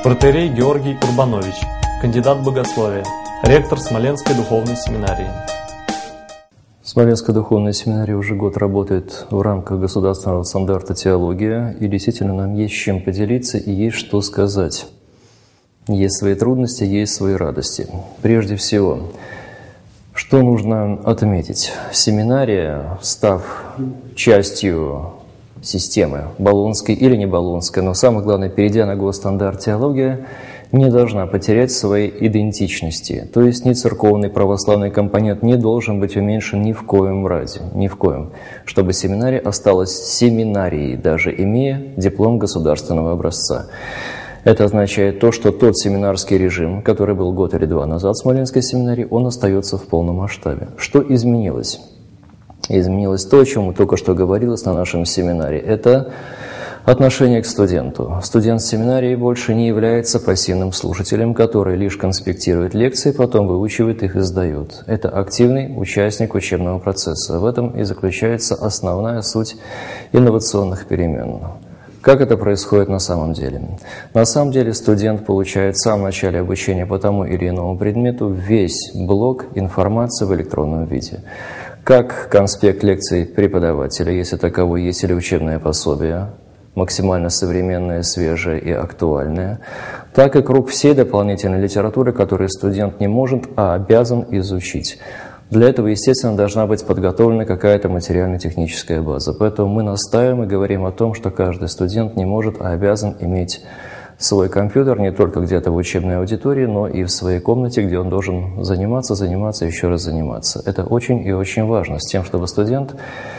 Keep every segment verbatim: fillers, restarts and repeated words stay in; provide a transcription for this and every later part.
Протоиерей Георгий Урбанович, кандидат богословия, ректор Смоленской духовной семинарии. Смоленская духовная семинария уже год работает в рамках государственного стандарта теология, и действительно нам есть чем поделиться и есть что сказать. Есть свои трудности, есть свои радости. Прежде всего, что нужно отметить? Семинария, став частью системы, болонской или не болонской, но самое главное, перейдя на госстандарт теология, не должна потерять своей идентичности. То есть ни церковный православный компонент не должен быть уменьшен ни в коем разе, ни в коем, чтобы семинария осталась семинарией, даже имея диплом государственного образца. Это означает то, что тот семинарский режим, который был год или два назад в Смоленской семинарии, он остается в полном масштабе. Что изменилось? Изменилось то, о чем только что говорилось на нашем семинаре. Это отношение к студенту. Студент семинарии больше не является пассивным слушателем, который лишь конспектирует лекции, потом выучивает их и сдает. Это активный участник учебного процесса. В этом и заключается основная суть инновационных перемен. Как это происходит на самом деле? На самом деле студент получает в самом начале обучения по тому или иному предмету весь блок информации в электронном виде. Как конспект лекций преподавателя, если таковой есть, или учебное пособие, максимально современное, свежее и актуальное, так и круг всей дополнительной литературы, которую студент не может, а обязан изучить. Для этого, естественно, должна быть подготовлена какая-то материально-техническая база. Поэтому мы настаиваем и говорим о том, что каждый студент не может, а обязан иметь свой компьютер не только где-то в учебной аудитории, но и в своей комнате, где он должен заниматься, заниматься, еще раз заниматься. Это очень и очень важно, с тем, чтобы студент,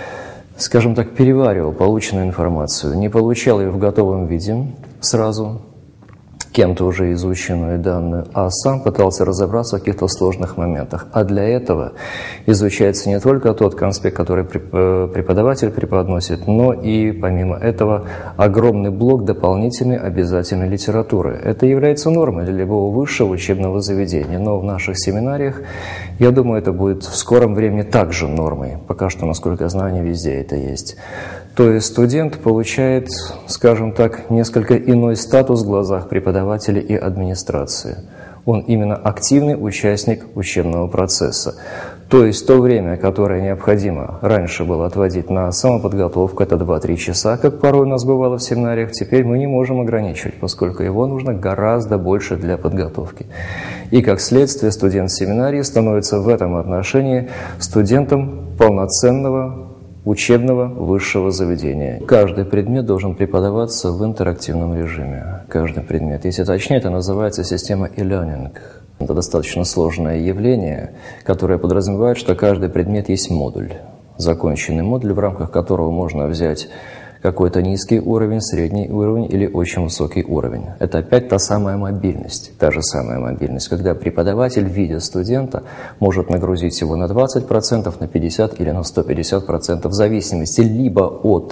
скажем так, переваривал полученную информацию, не получал ее в готовом виде сразу, кем-то уже изученную данную, а сам пытался разобраться в каких-то сложных моментах. А для этого изучается не только тот конспект, который преподаватель преподносит, но и, помимо этого, огромный блок дополнительной обязательной литературы. Это является нормой для любого высшего учебного заведения, но в наших семинариях, я думаю, это будет в скором времени также нормой. Пока что, насколько я знаю, не везде это есть. То есть студент получает, скажем так, несколько иной статус в глазах преподавателя и администрации. Он именно активный участник учебного процесса. То есть то время, которое необходимо раньше было отводить на самоподготовку, это два-три часа, как порой у нас бывало в семинариях, теперь мы не можем ограничивать, поскольку его нужно гораздо больше для подготовки. И как следствие студент семинарии становится в этом отношении студентом полноценного учебного высшего заведения. Каждый предмет должен преподаваться в интерактивном режиме. Каждый предмет. Если точнее, это называется система e-learning. Это достаточно сложное явление, которое подразумевает, что каждый предмет есть модуль. Законченный модуль, в рамках которого можно взять какой-то низкий уровень, средний уровень или очень высокий уровень. Это опять та самая мобильность, та же самая мобильность, когда преподаватель, видя студента, может нагрузить его на двадцать процентов, на пятьдесят процентов или на сто пятьдесят процентов в зависимости либо от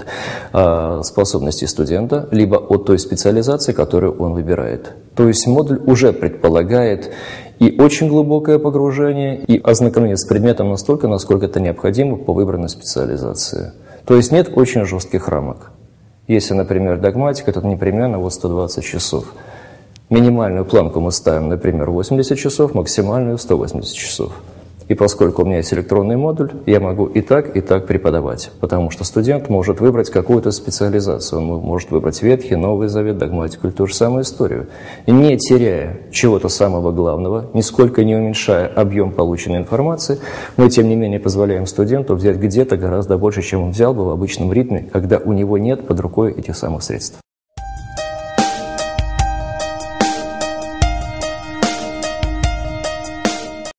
э, способностей студента, либо от той специализации, которую он выбирает. То есть модуль уже предполагает и очень глубокое погружение, и ознакомление с предметом настолько, насколько это необходимо по выбранной специализации. То есть нет очень жестких рамок. Если, например, догматика, то это непременно вот сто двадцать часов. Минимальную планку мы ставим, например, восемьдесят часов, максимальную сто восемьдесят часов. И поскольку у меня есть электронный модуль, я могу и так, и так преподавать. Потому что студент может выбрать какую-то специализацию. Он может выбрать Ветхий, Новый Завет, догматику или ту же самую историю. Не теряя чего-то самого главного, нисколько не уменьшая объем полученной информации, мы, тем не менее, позволяем студенту взять где-то гораздо больше, чем он взял бы в обычном ритме, когда у него нет под рукой этих самых средств.